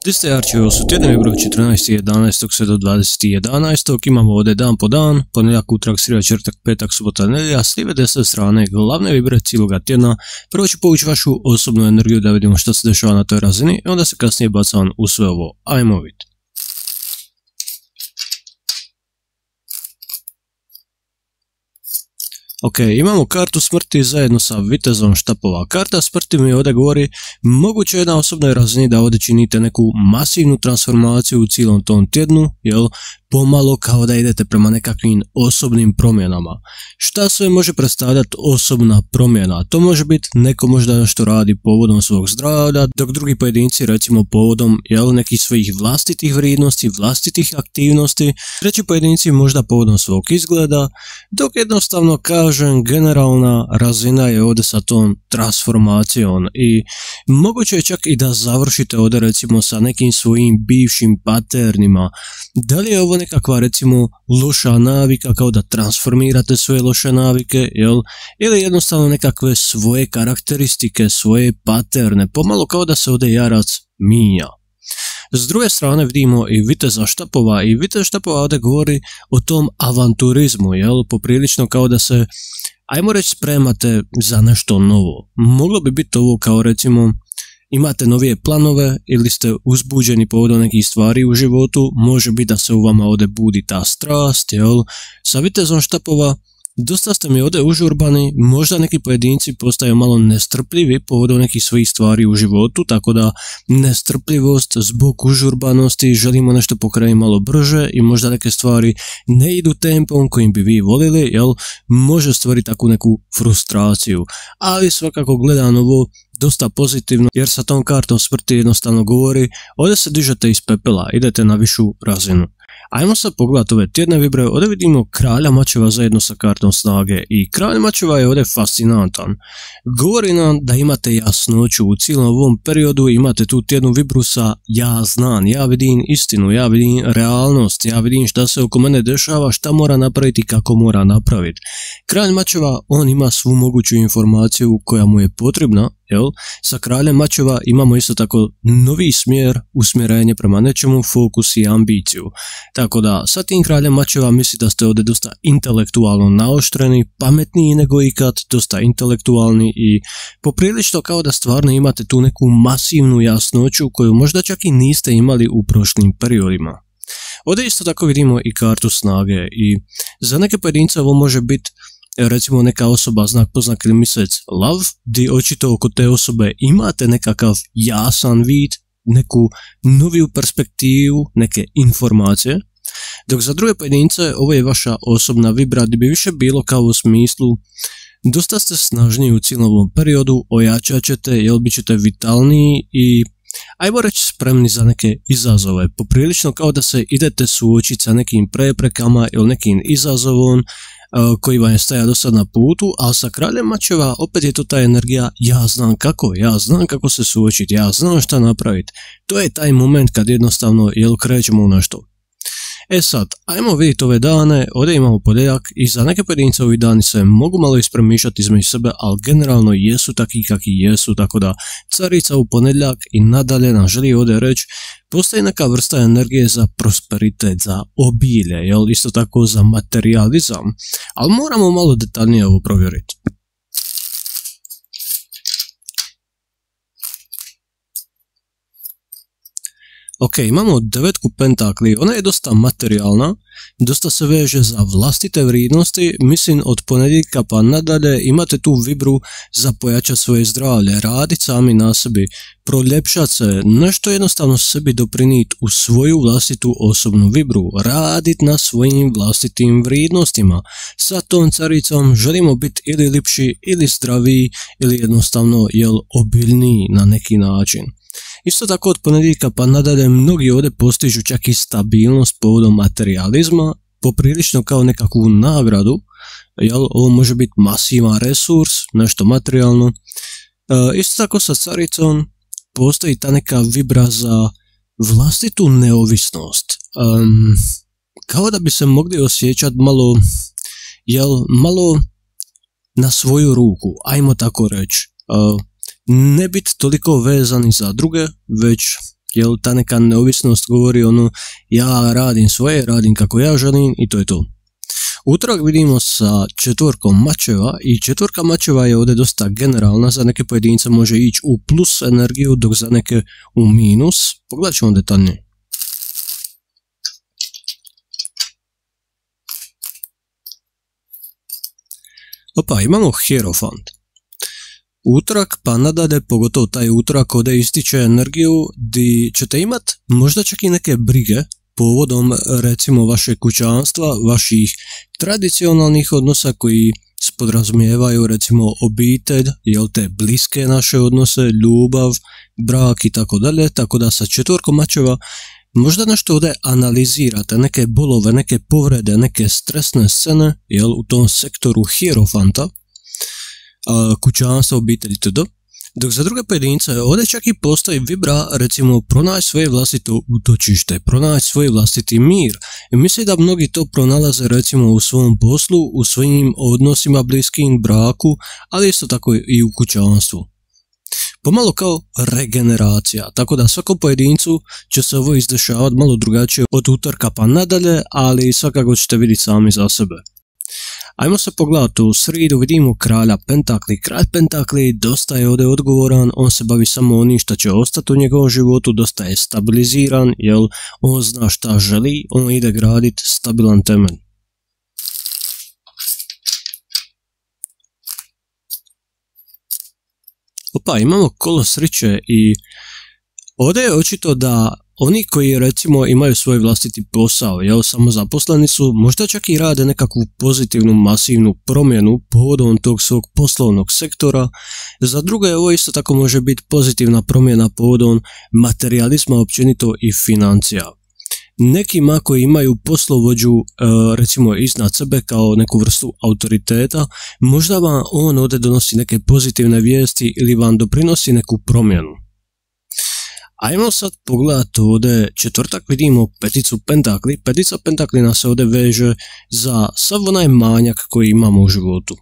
300 jarči, ovo su tjednovi broj 14.11. sve do 20.11. Imamo ovdje dan po dan, ponedjeljak, utorak, srijeda, četvrtak, petak, subota, nedjelja, s lijeve desne strane glavne vibre cijeloga tjedna. Prvo ću povući vašu osobnu energiju da vidimo što se dešava na toj razini i onda se kasnije bacam u sve ovo. Ajmo vidjeti. Ok, imamo kartu smrti zajedno sa vitezom štapova. Karta smrti mi ovdje govori moguće je na osobnoj razini da ovdje činite neku masivnu transformaciju u cijelom tom tjednu, jel? Pomalo kao da idete prema nekakvim osobnim promjenama. Šta sve može predstavljati osobna promjena? To može biti neko možda nešto radi povodom svog zdravlja, dok drugi pojedinci recimo povodom nekih svojih vlastitih vrijednosti, vlastitih aktivnosti, treći pojedinci možda povodom svog izgleda, dok jednostavno kažem generalna razina je ovdje sa tom transformacijom i moguće je čak i da završite ovdje recimo sa nekim svojim bivšim paternima. Da li je ovo nekakva recimo loša navika kao da transformirate svoje loše navike, ili jednostavno nekakve svoje karakteristike, svoje paterne, pomalo kao da se ovdje jarac mijenja. S druge strane vidimo i viteza štapova i vitez štapova ovdje govori o tom avanturizmu, poprilično kao da se, ajmo reći, spremate za nešto novo. Moglo bi biti ovo kao recimo imate novije planove ili ste uzbuđeni povodom nekih stvari u životu, može biti da se u vama ovdje budi ta strast, Sa vitezom štapova dosta ste mi ovdje užurbani, možda neki pojedinci postaju malo nestrpljivi povodom nekih svojih stvari u životu, tako da nestrpljivost zbog užurbanosti, želimo nešto pokrenuti malo brže i možda neke stvari ne idu tempom kojim bi vi volili, može stvoriti takvu neku frustraciju, ali svakako gledano ovo dosta pozitivno, jer sa tom kartom smrti jednostavno govori ovdje se dižete iz pepela, idete na višu razinu. Ajmo sad pogledati ove tjedne vibre, ovdje vidimo kralja mačeva zajedno sa kartom snage i kralj mačeva je ovdje fascinantan. Govori nam da imate jasnoću u cijelom ovom periodu, imate tu tjednu vibru sa ja znam, ja vidim istinu, ja vidim realnost, ja vidim šta se oko mene dešava, šta mora napraviti i kako mora napraviti. Kralj mačeva, on ima svu moguću informaciju koja mu je potrebna. Sa kraljem mačeva imamo isto tako novi smjer, usmjerenje prema nečemu, fokus i ambiciju. Tako da sa tim kraljem mačeva misli da ste ovdje dosta intelektualno naoštreni, pametniji nego ikad, dosta intelektualni i poprilično kao da stvarno imate tu neku masivnu jasnoću koju možda čak i niste imali u prošlim periodima. Ovdje isto tako vidimo i kartu snage i za neke pojedince ovo može biti recimo neka osoba znak poznak ili mjesec love, gdje očito oko te osobe imate nekakav jasan vid, neku noviju perspektivu, neke informacije, dok za druge pojedince ovo je vaša osobna vibra gdje bi više bilo kao u smislu dosta ste snažniji u cijelom ovom periodu, ojačat ćete, bit ćete vitalniji i ajmo reći spremni za neke izazove, poprilično kao da se idete suočiti sa nekim preprekama ili nekim izazovom koji vam je stajao do sad na putu, ali sa kraljem mačeva opet je to ta energija ja znam kako se suočiti, ja znam šta napraviti. To je taj moment kad jednostavno krećemo u nešto. E sad, ajmo vidjeti ove dane, ovdje imamo ponedjeljak i za neke pojedince ovi dani se mogu malo ispremišljati između sebe, ali generalno jesu takvi kakvi jesu, tako da carica u ponedjeljak i nadalje nam želi ovdje reći, postoji neka vrsta energije za prosperitet, za obilje, isto tako za materializam, ali moramo malo detaljnije ovo provjeriti. Ok, imamo devetku pentakli, ona je dosta materijalna, dosta se veže za vlastite vrijednosti, mislim od ponedjeljka pa nadalje imate tu vibru za pojačati svoje zdravlje, raditi sami na sebi, proljepšati se, nešto jednostavno sebi doprinijeti u svoju vlastitu osobnu vibru, raditi na svojim vlastitim vrijednostima. Sa tom caricom želimo biti ili lipši, ili zdraviji, ili jednostavno obiljniji na neki način. Isto tako od ponedjeljka pa nadalje mnogi ovdje postižu čak i stabilnost povodom materijalizma, poprilično kao nekakvu nagradu, ovo može biti masivan resurs, nešto materijalno. Isto tako sa caricom postoji ta neka vibra za vlastitu neovisnost, kao da bi se mogli osjećati malo na svoju ruku, ajmo tako reći. Ne biti toliko vezani za druge, već jel, ta neka neovisnost govori ja radim svoje, radim kako ja želim i to je to. Utorak vidimo sa četvorkom mačeva i četvorka mačeva je ovdje dosta generalna, za neke pojedince može ići u plus energiju, dok za neke u minus. Pogledat ćemo detaljnije. Opa, imamo Hierophant. Utorak pa nadalje, pogotovo taj utorak ovdje ističe energiju di ćete imat možda čak i neke brige povodom recimo vašeg kućanstva, vaših tradicionalnih odnosa koji podrazumijevaju recimo obitelj, jel te bliske naše odnose, ljubav, brak i tako dalje, tako da sa četvorkom mačeva možda nešto ovdje analizirate, neke bolove, neke povrede, neke stresne scene, jel, u tom sektoru Hierofanta, kućanstva, obitelji itd. Dok za druge pojedince ovdje čak i postoji vibra, recimo pronaći svoje vlastito utočište, pronaći svoj vlastiti mir. I mislim da mnogi to pronalaze recimo u svom poslu, u svojim odnosima bliskim, braku, ali isto tako i u kućanstvu. Pomalo kao regeneracija, tako da svakom pojedincu će se ovo izdešavati malo drugačije od utorka pa nadalje, ali svakako ćete vidjeti sami za sebe. Ajmo se pogledati, u sridu vidimo kralja pentakli. Kralj pentakli dosta je ovdje odgovoran, on se bavi samo onim što će ostati u njegovom životu, dosta je stabiliziran, jer on zna šta želi, on ide graditi stabilan temelj. Opa, imamo kolo sreće i ovdje je očito da oni koji recimo imaju svoj vlastiti posao, jel, samozaposleni su, možda čak i rade nekakvu pozitivnu masivnu promjenu povodom tog svog poslovnog sektora. Za druge ovo isto tako može biti pozitivna promjena povodom materijalizma općenito i financija. Nekima koji imaju poslovođu recimo iznad sebe kao neku vrstu autoriteta, možda vam on ovdje donosi neke pozitivne vijesti ili vam doprinosi neku promjenu. Ajmo sad pogledati ovdje četvrtak, vidimo peticu pentakli. Petica pentakli nas se ovdje veže za sav onaj manjak koji imamo u životu.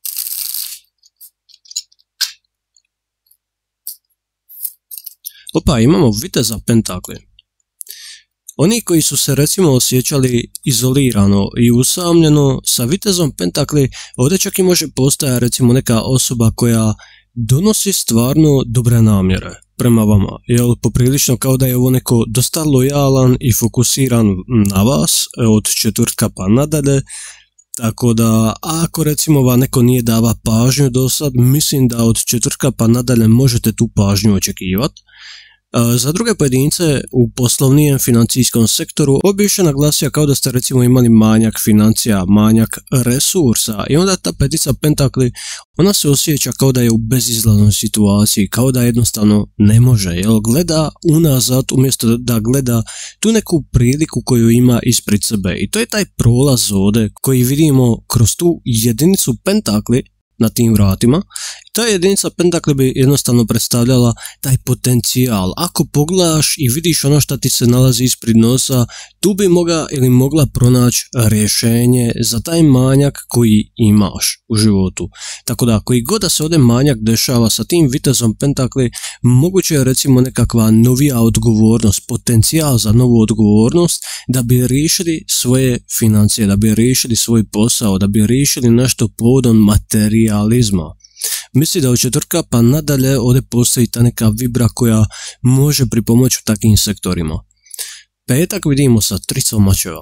Opa, imamo viteza pentakli. Oni koji su se recimo osjećali izolirano i usamljeno, sa vitezom pentakli ovdje čak i može postojati recimo neka osoba koja donosi stvarno dobre namjere prema vama, jel, poprilično kao da je ovo neko dosta lojalan i fokusiran na vas od četvrtka pa nadalje, tako da ako recimo vam neko nije dava pažnju do sad, mislim da od četvrtka pa nadalje možete tu pažnju očekivati. Za druge pojedince u poslovnijem financijskom sektoru ovo bi više naglasio kao da ste recimo imali manjak financija, manjak resursa i onda ta petica pentakli, ona se osjeća kao da je u bezizlaznoj situaciji, kao da jednostavno ne može, jel, gleda unazad umjesto da gleda tu neku priliku koju ima ispred sebe i to je taj prolaz ovdje koji vidimo kroz tu jedinicu pentakli na tim vratima. Ta jedinica pentakli bi jednostavno predstavljala taj potencijal. Ako pogledaš i vidiš ono što ti se nalazi ispred nosa, tu bi mogla pronaći rješenje za taj manjak koji imaš u životu. Tako da, koji god da se ovdje manjak dešava sa tim vitezom pentakli, moguće je recimo nekakva novija odgovornost, potencijal za novu odgovornost, da bi riješili svoje financije, da bi riješili svoj posao, da bi riješili nešto povodom materijalizma. Misli da od četvrtka pa nadalje ovdje postoji ta neka vibra koja može pripomoći u takvim sektorima. Petak vidimo sa tricom mačeva.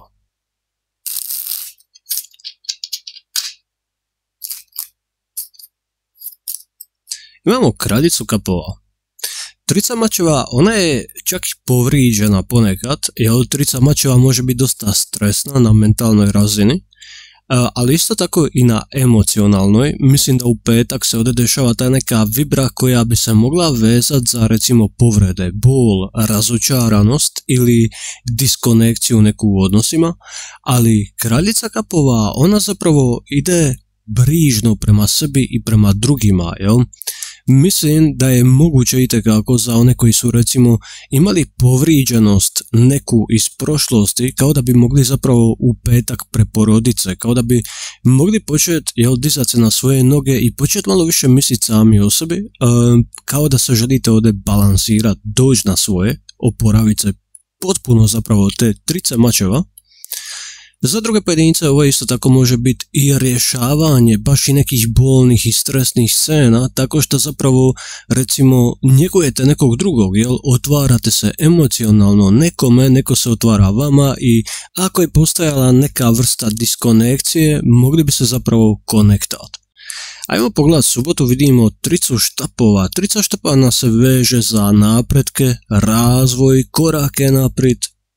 Imamo kraljicu kapova. Trica mačeva, ona je čak i povrijeđena ponekad, jer trica mačeva može biti dosta stresna na mentalnoj razini, ali isto tako i na emocionalnoj. Mislim da u petak se ovdje dešava ta neka vibra koja bi se mogla vezati za recimo povrede, bol, razočaranost ili diskonekciju neku u odnosima, ali kraljica kapova, ona zapravo ide brižno prema sebi i prema drugima, jel? Mislim da je moguće itekako za one koji su recimo imali povrijeđenost neku iz prošlosti, kao da bi mogli zapravo u petak preporoditi se, kao da bi mogli početi dizati se na svoje noge i početi malo više misliti sami o sebi, kao da se želite ovdje balansirati, doći na svoje, oporaviti se potpuno zapravo te 30 mačeva. Za druge pojedince ovo isto tako može biti i rješavanje baš i nekih bolnih i stresnih scena, tako što zapravo recimo njegujete nekog drugog, jel, otvarate se emocionalno nekome, neko se otvara vama i ako je postojala neka vrsta diskonekcije, mogli bi se zapravo konektati. Ajmo pogledati subotu, vidimo tricu štapova. Trica štapova nas se veže za napretke, razvoj, korake naprijed.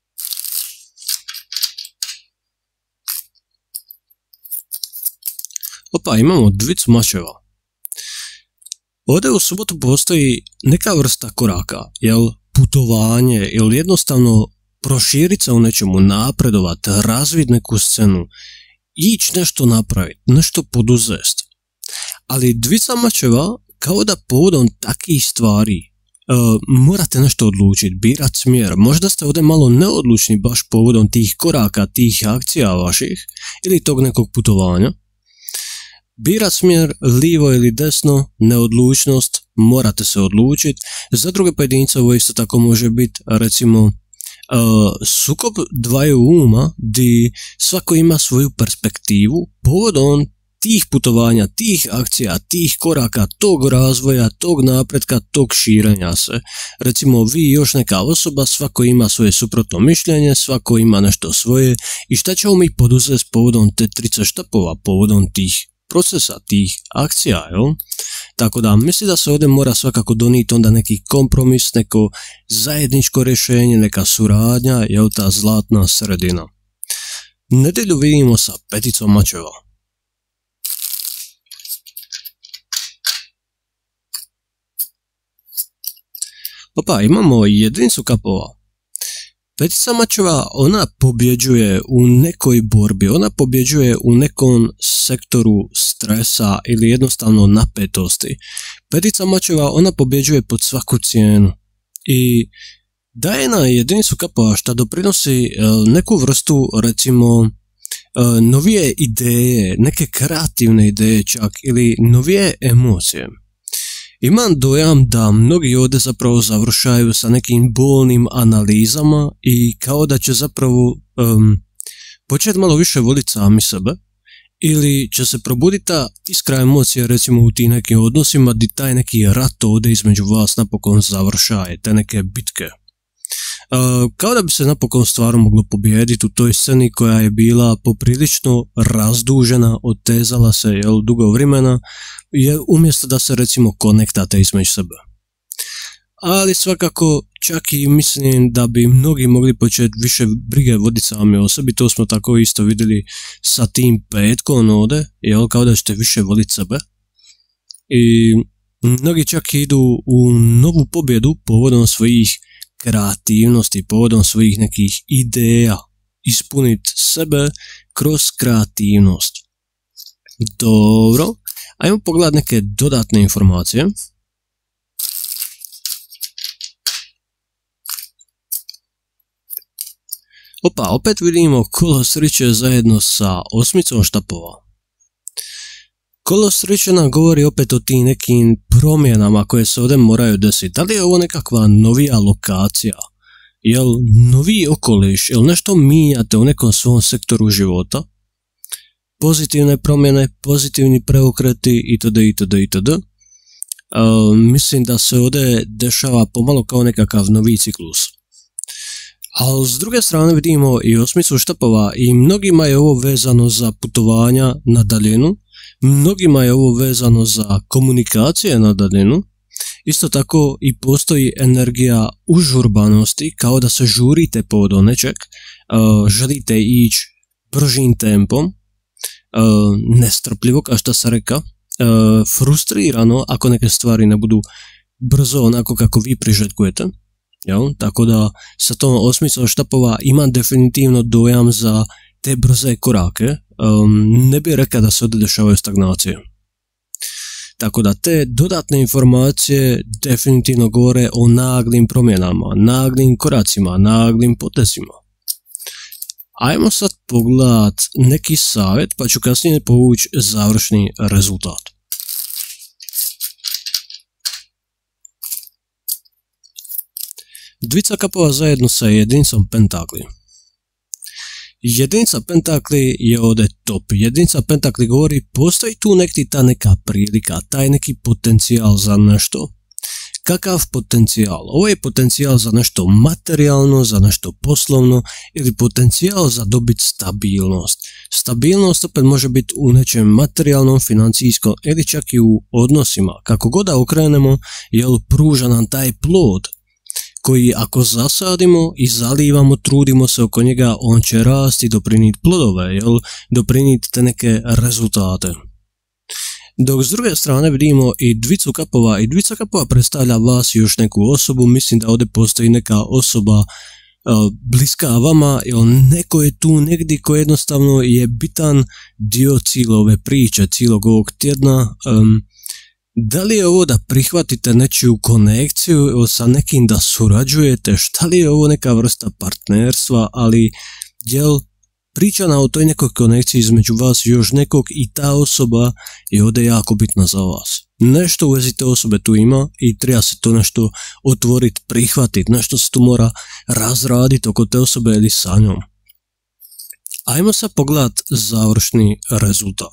Opa, imamo dvicu mačeva. Ovdje u subotu postoji neka vrsta koraka, jel, putovanje ili jednostavno proširiti se u nečemu, napredovati, razviti neku scenu, ići nešto napraviti, nešto poduzesti. Ali dvica mačeva, kao da povodom takih stvari morate nešto odlučiti, birati smjer. Možda ste ovdje malo neodlučni baš povodom tih koraka, tih akcija vaših ili tog nekog putovanja. Birat smjer, lijevo ili desno, neodlučnost, morate se odlučiti. Za druge pojedince ovo isto tako može biti, recimo, sukob dvaju uma, gdje svako ima svoju perspektivu povodom tih putovanja, tih akcija, tih koraka, tog razvoja, tog napretka, tog širenja se. Recimo, vi i još neka osoba, svako ima svoje suprotno mišljenje, svako ima nešto svoje i šta ćemo mi poduzeti povodom te trice štapova, povodom tih procesa, tih akcija, jel? Tako da mislim da se ovdje mora svakako donijeti onda neki kompromis, neko zajedničko rješenje, neka suradnja, jel, ta zlatna sredina. Nedjelju vidimo sa peticom mačeva. Opa, imamo jedinicu kapova. Petica mačeva, ona pobjeđuje u nekoj borbi, ona pobjeđuje u nekom sektoru stresa ili jednostavno napetosti. Petica mačeva, ona pobjeđuje pod svaku cijenu i daje na jedinicu kapova što doprinosi neku vrstu, recimo, novije ideje, neke kreativne ideje čak ili novije emocije. Imam dojam da mnogi ovdje zapravo završaju sa nekim bolnim analizama i kao da će zapravo početi malo više voliti sami sebe ili će se probuditi ta iskra emocija recimo u tim nekim odnosima gdje taj neki rat ovdje između vas napokon završaje, te neke bitke. Kao da bi se napokon stvarno moglo pobijediti u toj sceni koja je bila poprilično razdužena, otezala se, jel, dugo vremena, umjesto da se recimo konektate između sebe. Ali svakako čak i mislim da bi mnogi mogli početi više brige voditi sami o sebi, to smo tako isto vidjeli sa tim petkom ovdje, jel, kao da ćete više voditi sebe. I mnogi čak idu u novu pobjedu povodom svojih kreativnosti, povodom svojih nekih ideja, ispuniti sebe kroz kreativnost. Dobro, ajmo pogledati neke dodatne informacije. Opa, opet vidimo kolo sreće zajedno sa osmicom štapova. Kolo sreće nam govori opet o tim nekim promjenama koje se ovdje moraju desiti. Da li je ovo nekakva novija lokacija? Jel novi okoliš? Jel nešto mijenjate u nekom svom sektoru života? Pozitivne promjene, pozitivni preokreti itd. itd. Mislim da se ovdje dešava pomalo kao nekakav novi ciklus. Ali s druge strane vidimo i osmicu štapova i mnogima je ovo vezano za putovanja na daljinu, mnogima je ovo vezano za komunikacije na daljinu, isto tako i postoji energija užurbanosti, kao da se žurite povodom nečeg, želite ići bržim tempom, nestrpljivo, kao što se reka, frustrirano ako neke stvari ne budu brzo onako kako vi priželjkujete. Jel? Tako da sa tom osmicom štapova imam definitivno dojam za te brze korake, ne bih rekao da se ovdje dešavaju stagnacije. Tako da te dodatne informacije definitivno govore o naglim promjenama, naglim koracima, naglim potezima. Ajmo sad pogledat neki savjet pa ću kasnije povući završni rezultat. Dvica kapova zajedno sa jedinicom pentakli. Jedinica pentakli je ovdje top. Jedinica pentakli govori postoji tu ta neka prilika, taj neki potencijal za nešto. Kakav potencijal? Ovo je potencijal za nešto materijalno, za nešto poslovno ili potencijal za dobiti stabilnost. Stabilnost opet može biti u nečem materijalnom, financijskom ili čak i u odnosima. Kako god da okrenemo, pruža nam taj plod koji ako zasadimo i zalivamo, trudimo se oko njega, on će rasti i doprinijeti plodove, doprinijeti te neke rezultate. Dok s druge strane vidimo i dvicu kapova, i dvica kapova predstavlja vas i još neku osobu. Mislim da ovdje postoji neka osoba bliska vama, neko je tu negdje ko jednostavno je bitan dio cijele ove priče, cijelog ovog tjedna. Da li je ovo da prihvatite nečiju konekciju sa nekim, da surađujete, šta li je ovo neka vrsta partnerstva, ali priča nam o toj nekoj konekciji između vas i još nekog i ta osoba je ovdje jako bitna za vas. Nešto u vezi te osobe tu ima i treba se to nešto otvoriti, prihvatiti, nešto se tu mora razraditi oko te osobe ili sa njom. Ajmo sad pogledati završni rezultat.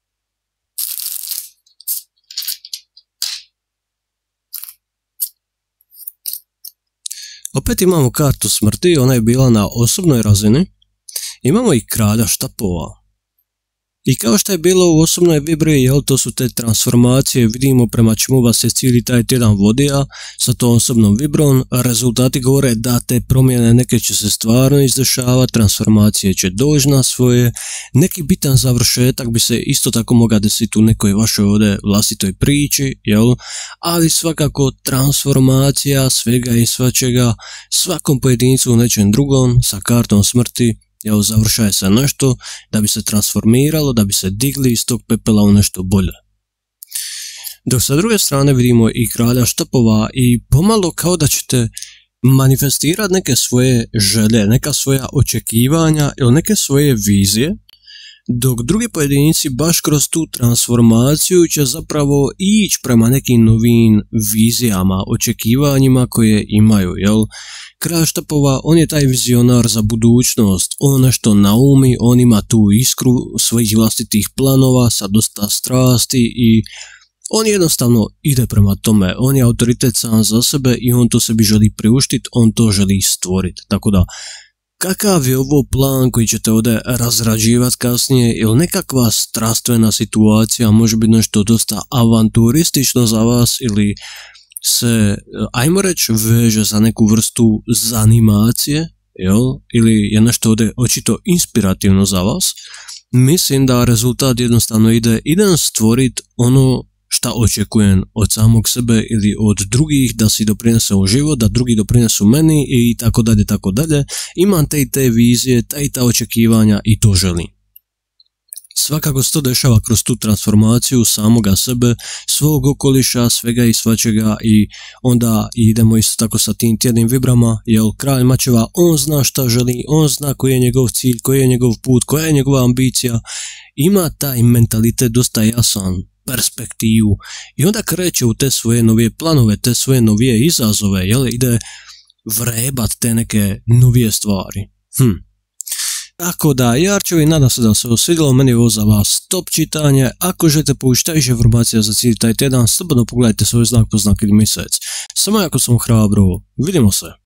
Opet imamo kartu smrti, ona je bila na osobnoj razini. Imamo i kralja štapova. I kao što je bilo u osobnoj vibri, to su te transformacije, vidimo prema čemu vas je cijeli taj tjedan vodio sa tom osobnom vibrom. Rezultati govore da te promjene neke će se stvarno izdešavati, transformacije će doći na svoje, neki bitan završetak bi se isto tako mogao desiti u nekoj vašoj ovdje vlastitoj priči, ali svakako transformacija svega i svačega, svakom pojedincu u nečem drugom sa kartom smrti, završaje se nešto da bi se transformiralo, da bi se digli iz tog pepela u nešto bolje. Dok sa druge strane vidimo i kralja štapova i pomalo kao da ćete manifestirati neke svoje želje, neka svoja očekivanja ili neke svoje vizije, dok drugi pojedinci baš kroz tu transformaciju će zapravo ići prema nekim novim vizijama, očekivanjima koje imaju, Kralj štapova, on je taj vizionar za budućnost, on nešto naumi, on ima tu iskru svojih vlastitih planova sa dosta strasti i on jednostavno ide prema tome, on je autoritet sam za sebe i on to sebi želi priuštiti, on to želi stvoriti. Tako da, kakav je ovo plan koji ćete ovdje razrađivati kasnije, ili nekakva strastvena situacija, može biti nešto dosta avanturistično za vas ili se, ajmo reći, veže za neku vrstu zanimacije, ili je nešto ovdje očito inspirativno za vas. Mislim da rezultat jednostavno idem stvoriti ono šta očekujem od samog sebe ili od drugih, da si doprinese u život, da drugi doprinesu meni i tako dalje, tako dalje. Imam te vizije, ta očekivanja i to želim. Svakako se to dešava kroz tu transformaciju samoga sebe, svog okoliša, svega i svačega i onda idemo isto tako sa tim tjednim vibrama, kralj mačeva, on zna šta želi, on zna koji je njegov cilj, koji je njegov put, koja je njegova ambicija, ima taj mentalitet dosta jasan, perspektivu i onda kreće u te svoje novije planove, te svoje novije izazove, ide vrebat te neke novije stvari. Tako da, jarčevi, nadam se da se osvidjelo, meni je ovo za vas top čitanje. Ako želite povući više informacija za cijeli taj tjedan, slobodno pogledajte svoj znak po znak ili mjesec. Samo jako sam hrabro, vidimo se.